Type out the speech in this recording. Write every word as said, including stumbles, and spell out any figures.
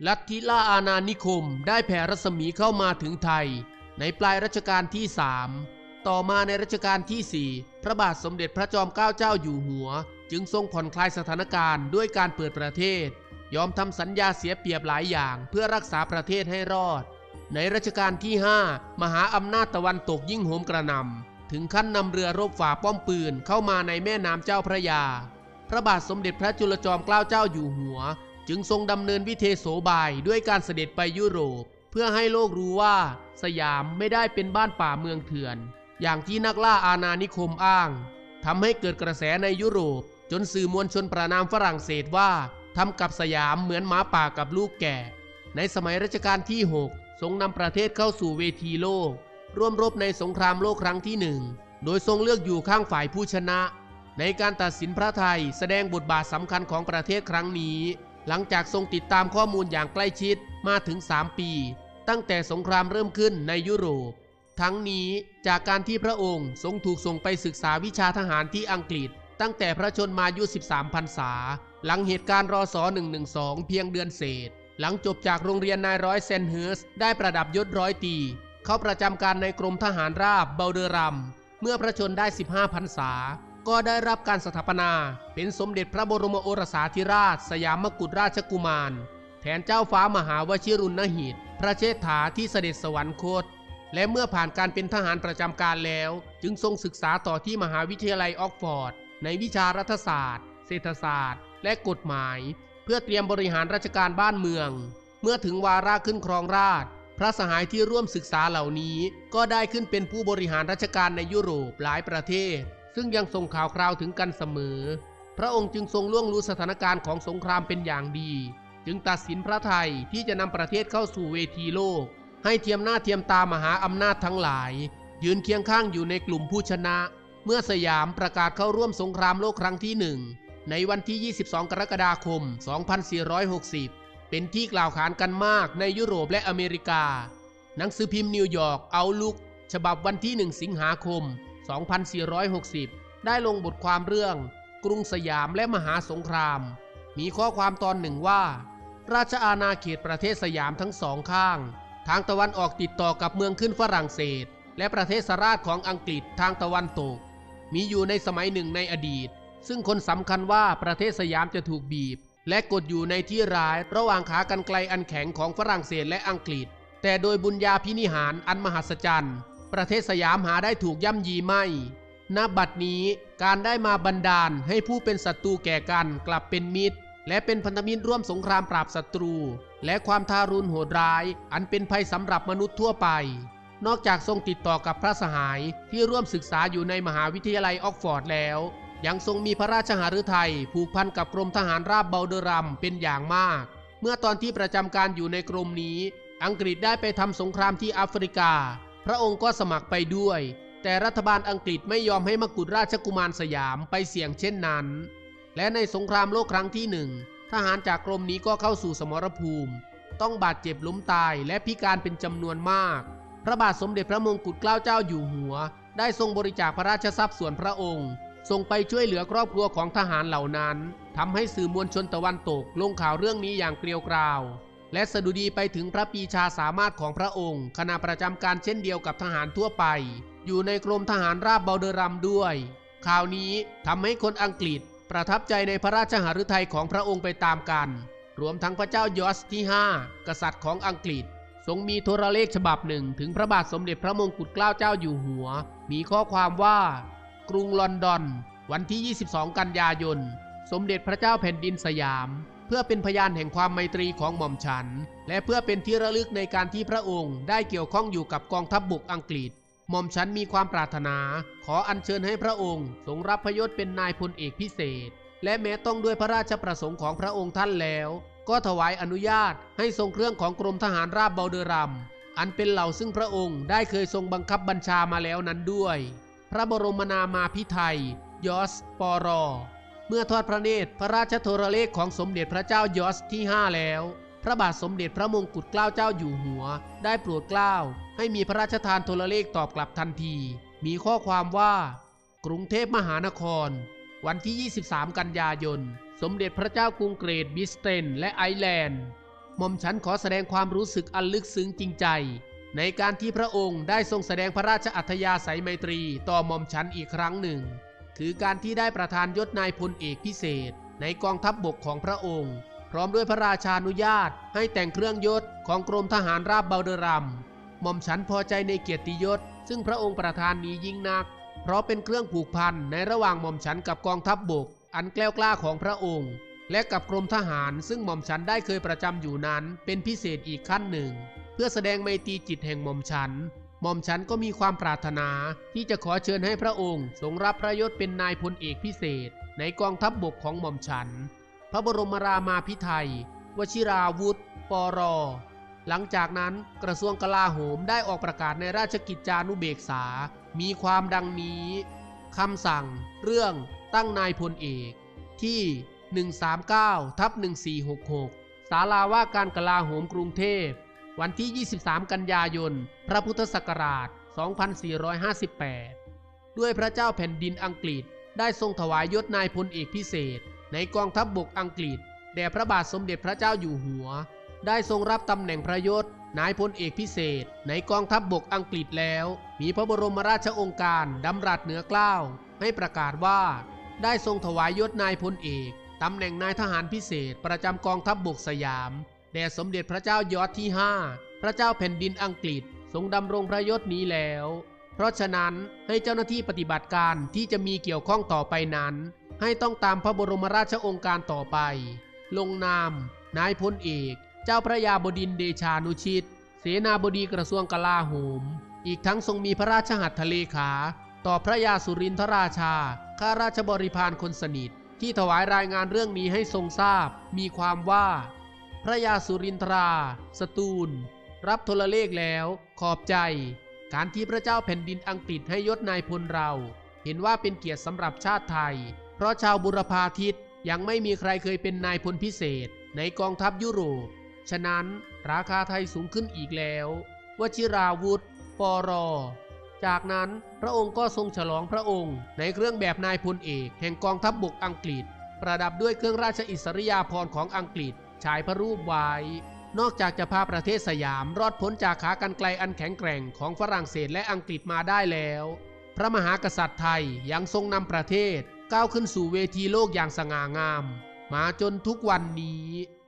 ลัทธิล่าอาณานิคมได้แผ่รัศมีเข้ามาถึงไทยในปลายรัชกาลที่สามต่อมาในรัชกาลที่สี่พระบาทสมเด็จพระจอมเกล้าเจ้าอยู่หัวจึงทรงผ่อนคลายสถานการณ์ด้วยการเปิดประเทศยอมทำสัญญาเสียเปรียบหลายอย่างเพื่อรักษาประเทศให้รอดในรัชกาลที่ห้ามหาอำนาจตะวันตกยิ่งโหมกระหน่ำถึงขั้นนำเรือรบฝ่าป้อมปืนเข้ามาในแม่น้ำเจ้าพระยาพระบาทสมเด็จพระจุลจอมเกล้าเจ้าอยู่หัวจึงทรงดำเนินวิเทโสบายด้วยการเสด็จไปยุโรปเพื่อให้โลกรู้ว่าสยามไม่ได้เป็นบ้านป่าเมืองเถื่อนอย่างที่นักล่าอาณานิคมอ้างทำให้เกิดกระแสในยุโรปจนสื่อมวลชนประณามฝรั่งเศสว่าทำกับสยามเหมือนหมาป่ากับลูกแก่ในสมัยรัชกาลที่หกทรงนำประเทศเข้าสู่เวทีโลกร่วมรบในสงครามโลกครั้งที่หนึ่งโดยทรงเลือกอยู่ข้างฝ่ายผู้ชนะในการตัดสินพระทัยแสดงบทบาทสำคัญของประเทศครั้งนี้หลังจากทรงติดตามข้อมูลอย่างใกล้ชิดมาถึงสามปีตั้งแต่สงครามเริ่มขึ้นในยุโรปทั้งนี้จากการที่พระองค์ทรงถูกส่งไปศึกษาวิชาทหารที่อังกฤษตั้งแต่พระชนมายุสิบสามพรรษาหลังเหตุการณ์รศหนึ่งหนึ่งสองเพียงเดือนเศษหลังจบจากโรงเรียนนายร้อยเซนเฮิร์สได้ประดับยศร้อยตรีเข้าประจำการในกรมทหารราบเบลเดอรัมเมื่อพระชนได้สิบห้าพรรษาก็ได้รับการสถาปนาเป็นสมเด็จพระบรมโอรสาธิราชสยามกุฎราชกุมารแทนเจ้าฟ้ามหาวชิรุณหิตพระเชษฐาที่เสด็จสวรรคตและเมื่อผ่านการเป็นทหารประจำการแล้วจึงทรงศึกษาต่อที่มหาวิทยาลัยออกฟอร์ดในวิชารัฐศาสตร์เศรษฐศาสตร์และกฎหมายเพื่อเตรียมบริหารราชการบ้านเมืองเมื่อถึงวาระขึ้นครองราชย์พระสหายที่ร่วมศึกษาเหล่านี้ก็ได้ขึ้นเป็นผู้บริหารราชการในยุโรปหลายประเทศซึ่งยังส่งข่าวคราวถึงกันเสมอพระองค์จึงทรงล่วงรู้สถานการณ์ของสงครามเป็นอย่างดีจึงตัดสินพระทัยที่จะนำประเทศเข้าสู่เวทีโลกให้เทียมหน้าเทียมตามหาอำนาจทั้งหลายยืนเคียงข้างอยู่ในกลุ่มผู้ชนะเมื่อสยามประกาศเข้าร่วมสงครามโลกครั้งที่หนึ่งในวันที่ยี่สิบสองกรกฎาคมสองพันสี่ร้อยหกสิบเป็นที่กล่าวขานกันมากในยุโรปและอเมริกาหนังสือพิมพ์นิวยอร์กเอาลุกฉบับวันที่หนึ่งสิงหาคมสองพันสี่ร้อยหกสิบได้ลงบทความเรื่องกรุงสยามและมหาสงครามมีข้อความตอนหนึ่งว่าราชอาณาเขตประเทศสยามทั้งสองข้างทางตะวันออกติดต่อกับเมืองขึ้นฝรั่งเศสและประเทศสราชของอังกฤษทางตะวันตกมีอยู่ในสมัยหนึ่งในอดีตซึ่งคนสำคัญว่าประเทศสยามจะถูกบีบและกดอยู่ในที่ร้ายระหว่างขากรรไกรอันแข็งของฝรั่งเศสและอังกฤษแต่โดยบุญญาภินิหารอันมหัศจรรย์ประเทศสยามหาได้ถูกย่ำยีไม่ณบัดนี้การได้มาบันดาลให้ผู้เป็นศัตรูแก่กันกลับเป็นมิตรและเป็นพันธมิตรร่วมสงครามปราบศัตรูและความทารุณโหดร้ายอันเป็นภัยสำหรับมนุษย์ทั่วไปนอกจากทรงติดต่อกับพระสหายที่ร่วมศึกษาอยู่ในมหาวิทยาลัยออกฟอร์ดแล้วยังทรงมีพระราชหฤทัยผูกพันกับกรมทหารราบเบลเดอรัมเป็นอย่างมากเมื่อตอนที่ประจำการอยู่ในกรมนี้อังกฤษได้ไปทำสงครามที่แอฟริกาพระองค์ก็สมัครไปด้วยแต่รัฐบาลอังกฤษไม่ยอมให้มกุฎราชกุมารสยามไปเสี่ยงเช่นนั้นและในสงครามโลกครั้งที่หนึ่งทหารจากกรมนี้ก็เข้าสู่สมรภูมิต้องบาดเจ็บล้มตายและพิการเป็นจำนวนมากพระบาทสมเด็จพระมงกุฎเกล้าเจ้าอยู่หัวได้ทรงบริจาคพระราชทรัพย์ส่วนพระองค์ส่งไปช่วยเหลือครอบครัวของทหารเหล่านั้นทำให้สื่อมวลชนตะวันตกลงข่าวเรื่องนี้อย่างเกลียวกราวและสดุดีไปถึงพระปรีชาสามารถของพระองค์ขณะประจำการเช่นเดียวกับทหารทั่วไปอยู่ในกรมทหารราบเบลเดอรัมด้วยข่าวนี้ทำให้คนอังกฤษประทับใจในพระราชหฤทัยของพระองค์ไปตามกันรวมทั้งพระเจ้ายอร์จที่ห้ากษัตริย์ของอังกฤษทรงมีโทรเลขฉบับหนึ่งถึงพระบาทสมเด็จพระมงกุฎเกล้าเจ้าอยู่หัวมีข้อความว่ากรุงลอนดอนวันที่ยี่สิบสองกันยายนสมเด็จพระเจ้าแผ่นดินสยามเพื่อเป็นพยานแห่งความไมตรีของหม่อมฉันและเพื่อเป็นที่ระลึกในการที่พระองค์ได้เกี่ยวข้องอยู่กับกองทัพบกอังกฤษหม่อมฉันมีความปรารถนาขออัญเชิญให้พระองค์ทรงรับพยศเป็นนายพลเอกพิเศษและแม้ต้องด้วยพระราชประสงค์ของพระองค์ท่านแล้วก็ถวายอนุญาตให้ทรงเครื่องของกรมทหารราบเบลเดอรัมอันเป็นเหล่าซึ่งพระองค์ได้เคยทรงบังคับบัญชามาแล้วนั้นด้วยพระบรมนามาภิไธยยอร์จปรเมื่อทอดพระเนตรพระราชโทรเลขของสมเด็จพระเจ้ายอร์จที่ห้าแล้วพระบาทสมเด็จพระมงกุฎเกล้าเจ้าอยู่หัวได้โปรดเกล้าให้มีพระราชทานโทรเลขตอบกลับทันทีมีข้อความว่ากรุงเทพมหานครวันที่ยี่สิบสามกันยายนสมเด็จพระเจ้ากรุงเกรทบริสเตนและไอร์แลนด์หม่อมฉันขอแสดงความรู้สึกอันลึกซึ้งจริงใจในการที่พระองค์ได้ทรงแสดงพระราชอัธยาศัยไมตรีต่อหม่อมฉันอีกครั้งหนึ่งคือการที่ได้ประทานยศนายพลเอกพิเศษในกองทัพบบกของพระองค์พร้อมด้วยพระราชานุญาตให้แต่งเครื่องยศของกรมทหารราบเบาเดอรัมหม่อมฉันพอใจในเกียรติยศซึ่งพระองค์ประทานนี้ยิ่งนักเพราะเป็นเครื่องผูกพันในระหว่างหม่อมฉันกับกองทัพบบกอันแกล้วกล้าของพระองค์และกับกรมทหารซึ่งหม่อมฉันได้เคยประจำอยู่นั้นเป็นพิเศษอีกขั้นหนึ่งเพื่อแสดงไมตรีจิตแห่งหม่อมฉันหม่อมฉันก็มีความปรารถนาที่จะขอเชิญให้พระองค์ทรงรับพระยศเป็นนายพลเอกพิเศษในกองทัพบบกของหม่อมฉันพระบรมรามาภิไธยวชิราวุธปรหลังจากนั้นกระทรวงกลาโหมได้ออกประกาศในราชกิจจานุเบกษามีความดังนี้คำสั่งเรื่องตั้งนายพลเอกที่หนึ่งสามเก้าทับหนึ่งสี่หกหกศาลาว่าการกลาโหมกรุงเทพวันที่ยี่สิบสามกันยายนพระพุทธศักราชสองพันสี่ร้อยห้าสิบแปดด้วยพระเจ้าแผ่นดินอังกฤษได้ทรงถวายยศนายพลเอกพิเศษในกองทัพบบกอังกฤษแด่พระบาทสมเด็จพระเจ้าอยู่หัวได้ทรงรับตำแหน่งพระยศนายพลเอกพิเศษในกองทัพบบกอังกฤษแล้วมีพระบรมราชโองการดำรัสเหนือเกล้าให้ประกาศว่าได้ทรงถวายยศนายพลเอกตำแหน่งนายทหารพิเศษประจำกองทัพบบกสยามแด่สมเด็จพระเจ้ายอร์จที่ห้าพระเจ้าแผ่นดินอังกฤษทรงดำรงพระยศนี้แล้วเพราะฉะนั้นให้เจ้าหน้าที่ปฏิบัติการที่จะมีเกี่ยวข้องต่อไปนั้นให้ต้องตามพระบรมราชโองการต่อไปลงนามนายพลเอกเจ้าพระยาบดินทร์เดชานุชิตเสนาบดีกระทรวงกลาโหมอีกทั้งทรงมีพระราชหัตถเลขาต่อพระยาสุรินทราชาข้าราชบริพารคนสนิทที่ถวายรายงานเรื่องนี้ให้ทรงทราบมีความว่าพระยาสุรินทราสตูลรับโทรเลขแล้วขอบใจการที่พระเจ้าแผ่นดินอังกฤษให้ยศนายพลเราเห็นว่าเป็นเกียรติสำหรับชาติไทยเพราะชาวบุรพาทิศยังไม่มีใครเคยเป็นนายพลพิเศษในกองทัพยุโรปฉะนั้นราคาไทยสูงขึ้นอีกแล้ววชิราวุธปรจากนั้นพระองค์ก็ทรงฉลองพระองค์ในเครื่องแบบนายพลเอกแห่งกองทัพบบกอังกฤษประดับด้วยเครื่องราชอิสริยาภรณ์ของอังกฤษฉายพระรูปไว้นอกจากจะพาประเทศสยามรอดพ้นจากขากรรไกรอันแข็งแกร่งของฝรั่งเศสและอังกฤษมาได้แล้วพระมหากษัตริย์ไทยยังทรงนำประเทศก้าวขึ้นสู่เวทีโลกอย่างสง่างามมาจนทุกวันนี้